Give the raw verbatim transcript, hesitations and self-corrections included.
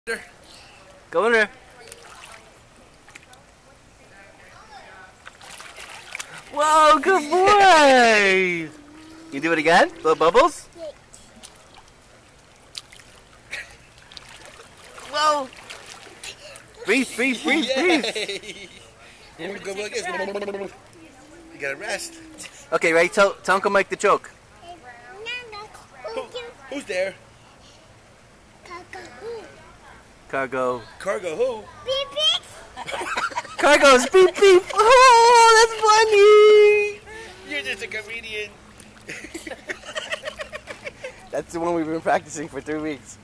Go in there. Whoa, good boy! You do it again? Little bubbles? Whoa! Breathe, breathe, breathe, breathe! You go like this. You gotta rest. Okay, right? Tell, tell Uncle Mike the joke. Who, who's there? Cargo. Cargo who? Beep beep. Cargo's beep beep! Oh, that's funny! You're just a comedian. That's the one we've been practicing for three weeks.